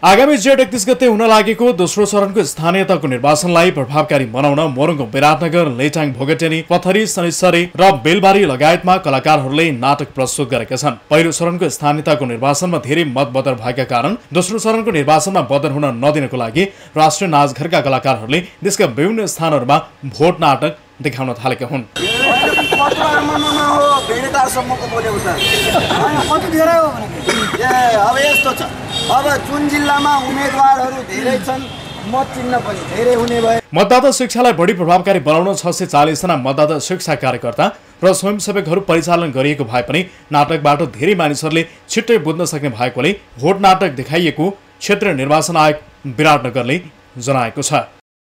आगामी जेठ 31 गते हुन लागेको दोस्रो चरणको स्थानीय तहको निर्वाचनलाई प्रभावकारी बनाउन मोरङको विराटनगर, लेटाङ, भोगटेनी, पथरी, शनिश्चरी र बेलबारी लगायतमा कलाकारहरूले नाटक प्रस्तुत गरेका छन्। पहिलो चरणको स्थानीय तहको निर्वाचनमा धेरै मतबदर भएका कारण दोस्रो चरणको निर्वाचनमा बदर हुन नदिनको लागि राष्ट्रिय नाचघरका कलाकारहरूले देशका विभिन्न स्थानहरूमा भोट नाटक देखाउन थालेका हुन्। अब जुन जिल्लामा उम्मेदवारहरू धेरै छन्, मत चिन्ह पनि धेरै हुने भए। मतदाता शिक्षालाई बढी प्रभावकारी बनाउन 640 जना मतदाता शिक्षा कार्यकर्ता र स्वयंसेवकहरू परिचालन गरिएको भए पनि नाटकबाट धेरै मानिसहरूले छिट्टै बुझ्न सक्ने भएकोले भोट नाटक देखाइएको क्षेत्रीय निर्वाचन आयोग विराटनगरले जनाएको छ।